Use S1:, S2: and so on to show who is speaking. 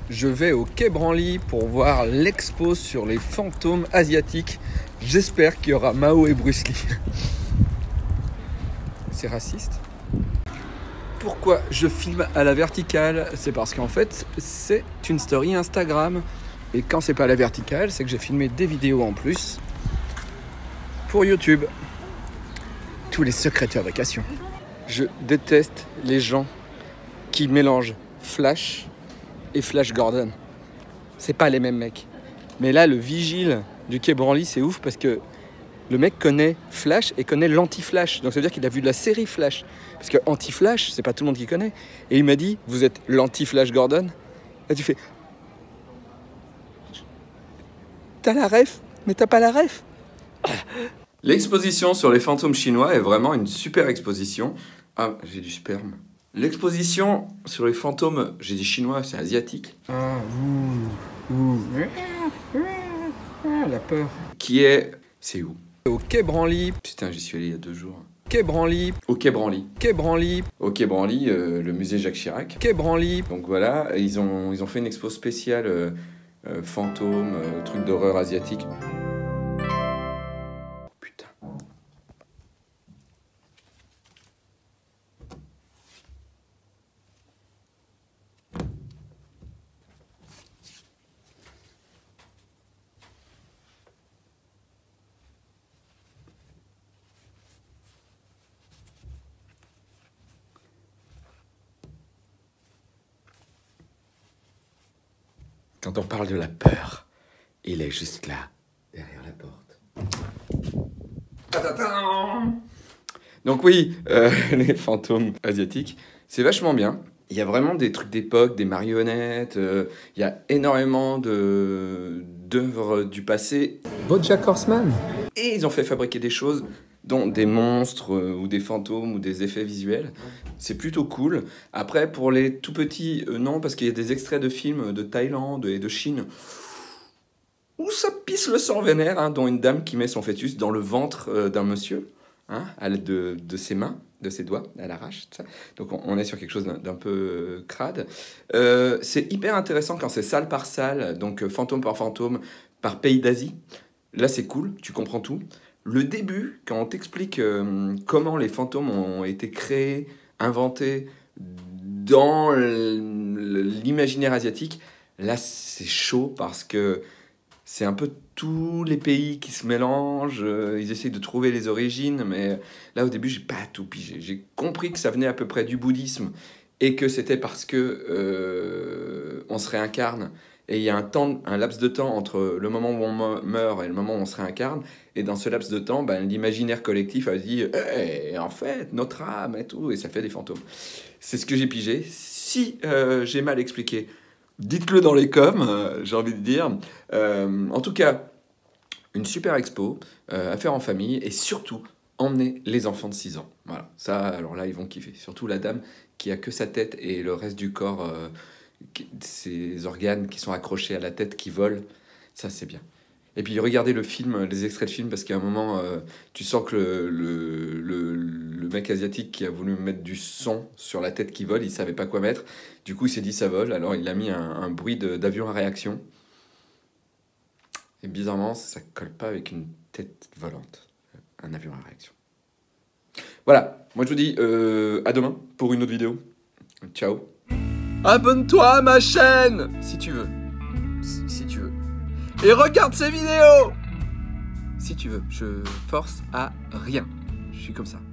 S1: Je vais au Quai Branly pour voir l'expo sur les fantômes asiatiques. J'espère qu'il y aura Mao et Bruce Lee. C'est raciste. Pourquoi je filme à la verticale? C'est parce qu'en fait, c'est une story Instagram. Et quand c'est pas à la verticale, c'est que j'ai filmé des vidéos en plus pour YouTube. Tous les secrets de fabrication. Je déteste les gens qui mélangent Flash et Flash Gordon. C'est pas les mêmes mecs. Mais là, le vigile du Quai Branly, c'est ouf parce que le mec connaît Flash et connaît l'anti-Flash. Donc ça veut dire qu'il a vu de la série Flash. Parce que anti-Flash, c'est pas tout le monde qui connaît. Et il m'a dit, vous êtes l'anti-Flash Gordon? Là tu fais, t'as la ref, mais t'as pas la ref. L'exposition sur les fantômes chinois est vraiment une super exposition. Ah, j'ai du sperme. L'exposition sur les fantômes, j'ai dit chinois, c'est asiatique. Ah, la peur. Qui est... C'est où? Au Quai Branly. Putain, j'y suis allé il y a 2 jours. Quai Branly. Au Quai Branly. Quai Branly. Au Quai Branly, le musée Jacques Chirac. Quai Branly. Donc voilà, ils ont fait une expo spéciale fantômes, trucs d'horreur asiatique. Putain. Quand on parle de la peur, il est juste là, derrière la porte. Donc oui, les fantômes asiatiques, c'est vachement bien. Il y a vraiment des trucs d'époque, des marionnettes, il y a énormément d'œuvres du passé. BoJack Horseman. Et ils ont fait fabriquer des choses, dont des monstres ou des fantômes ou des effets visuels. C'est plutôt cool. Après, pour les tout petits, non, parce qu'il y a des extraits de films de Thaïlande et de Chine où ça pisse le sang vénère, hein, dont une dame qui met son fœtus dans le ventre d'un monsieur, hein, à l'aide de ses mains, de ses doigts, à l'arrache. Donc on est sur quelque chose d'un peu crade. C'est hyper intéressant quand c'est salle par salle, donc fantôme par fantôme, par pays d'Asie. Là, c'est cool, tu comprends tout. Le début, quand on t'explique comment les fantômes ont été créés, inventés dans l'imaginaire asiatique, là, c'est chaud parce que c'est un peu tous les pays qui se mélangent, ils essayent de trouver les origines, mais là, au début, j'ai pas tout pigé. J'ai compris que ça venait à peu près du bouddhisme et que c'était parce que on se réincarne. Et il y a un laps de temps entre le moment où on meurt et le moment où on se réincarne. Et dans ce laps de temps, ben, l'imaginaire collectif a dit hey, en fait, notre âme et tout, et ça fait des fantômes. C'est ce que j'ai pigé. Si j'ai mal expliqué, dites-le dans les coms, j'ai envie de dire. En tout cas, une super expo à faire en famille et surtout, emmener les enfants de 6 ans. Voilà, ça, alors là, ils vont kiffer. Surtout la dame qui a que sa tête et le reste du corps... ces organes qui sont accrochés à la tête qui volent, ça c'est bien. Et puis regardez le film, les extraits de film, parce qu'à un moment tu sens que le mec asiatique qui a voulu mettre du son sur la tête qui vole, il savait pas quoi mettre, du coup il s'est dit ça vole, alors il a mis un bruit d'avion à réaction, et bizarrement ça colle pas avec une tête volante, un avion à réaction. Voilà, moi je vous dis à demain pour une autre vidéo, ciao. Abonne-toi à ma chaîne si tu veux. Si tu veux. Et regarde ces vidéos si tu veux. Je force à rien. Je suis comme ça.